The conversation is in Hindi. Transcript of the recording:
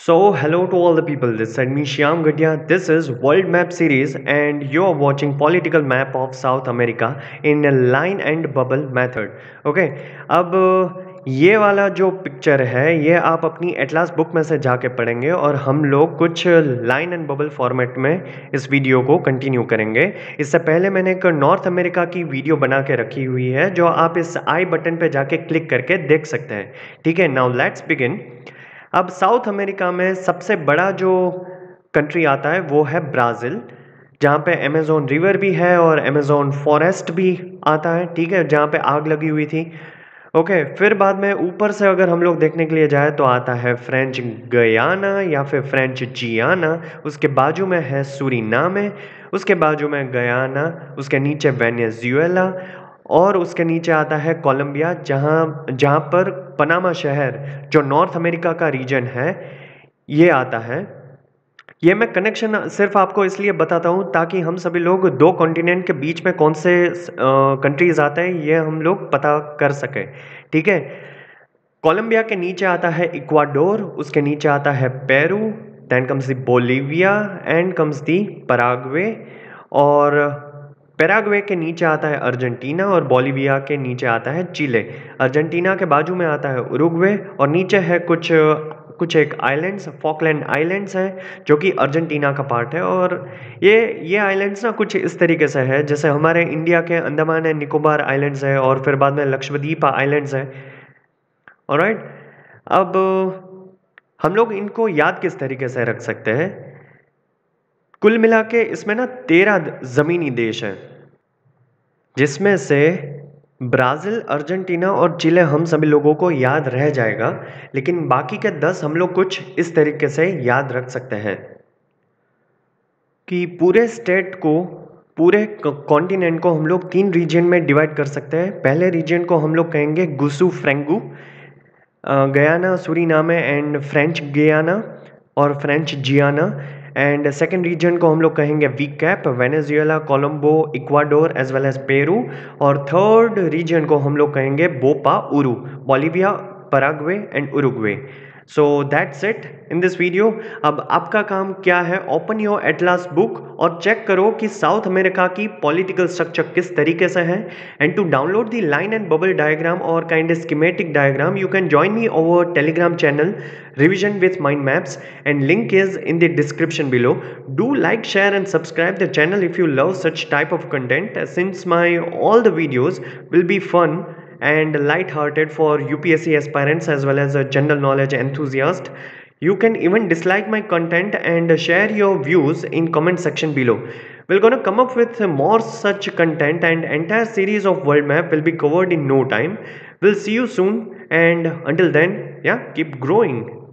Hello to all the people. This is me Shyam Gadia. This is World Map series, and you are watching political map of South America in a line and bubble method. Okay, अब ये वाला जो पिक्चर है ये आप अपनी एटलास बुक में से जाके पढ़ेंगे और हम लोग कुछ लाइन एंड बबल फॉर्मेट में इस वीडियो को कंटिन्यू करेंगे। इससे पहले मैंने एक नॉर्थ अमेरिका की वीडियो बना के रखी हुई है जो आप इस आई बटन पे जाके क्लिक करके देख सकते हैं। ठीक है, नाउ लेट्स बिगिन। अब साउथ अमेरिका में सबसे बड़ा जो कंट्री आता है वो है ब्राज़ील, जहाँ पे अमेज़न रिवर भी है और अमेज़न फॉरेस्ट भी आता है। ठीक है, जहाँ पे आग लगी हुई थी। ओके, फिर बाद में ऊपर से अगर हम लोग देखने के लिए जाए तो आता है फ्रेंच गयाना या फिर फ्रेंच जियाना, उसके बाजू में है सूरीनामे, उसके बाजू में गयाना, उसके नीचे वेनेजुएला और उसके नीचे आता है कोलंबिया, जहाँ जहाँ पर पनामा शहर जो नॉर्थ अमेरिका का रीजन है ये आता है। ये मैं कनेक्शन सिर्फ आपको इसलिए बताता हूँ ताकि हम सभी लोग दो कॉन्टिनेंट के बीच में कौन से कंट्रीज आते हैं ये हम लोग पता कर सकें। ठीक है, कोलंबिया के नीचे आता है इक्वाडोर, उसके नीचे आता है Peru, then comes the Bolivia and comes the Paraguay, और पैराग्वे के नीचे आता है अर्जेंटीना और बोलिविया के नीचे आता है चिले। अर्जेंटीना के बाजू में आता है उरुग्वे और नीचे है कुछ कुछ एक आइलैंड्स, फॉकलैंड आइलैंड्स हैं जो कि अर्जेंटीना का पार्ट है। और ये आइलैंड्स ना कुछ इस तरीके से है जैसे हमारे इंडिया के अंडमान एंड निकोबार आइलैंड्स है और फिर बाद में लक्षद्वीप आइलैंड्स है। ऑलराइट, अब हम लोग इनको याद किस तरीके से रख सकते हैं? कुल मिला के इसमें ना 13 ज़मीनी देश हैं, जिसमें से ब्राज़ील, अर्जेंटीना और चिले हम सभी लोगों को याद रह जाएगा, लेकिन बाकी के 10 हम लोग कुछ इस तरीके से याद रख सकते हैं कि पूरे स्टेट को, पूरे कॉन्टिनेंट को हम लोग 3 रीजन में डिवाइड कर सकते हैं। पहले रीजन को हम लोग कहेंगे गुसू फ्रेंगू, Guyana, Suriname and French Guiana और French Guiana. And second region को हम लोग कहेंगे वी कैप, Venezuela, Colombia, Ecuador as well as Peru. और थर्ड रीजन को हम लोग कहेंगे बोपा उरू, Bolivia, Paraguay and Uruguay. So that's it in this video. अब आपका काम क्या है? ओपन योर एटलास बुक और चेक करो कि साउथ अमेरिका की पॉलिटिकल स्ट्रक्चर किस तरीके से है। And to download the line and bubble diagram और kind schematic diagram you can join me over telegram channel revision with mind maps, and link is in the description below. Do like, share and subscribe the channel if you love such type of content, since my all the videos will be fun and light-hearted for UPSC aspirants as well as a general knowledge enthusiast. You can even dislike my content and share your views in comment section below. We're gonna come up with more such content, and entire series of world map will be covered in no time. We'll see you soon, and until then, yeah, keep growing.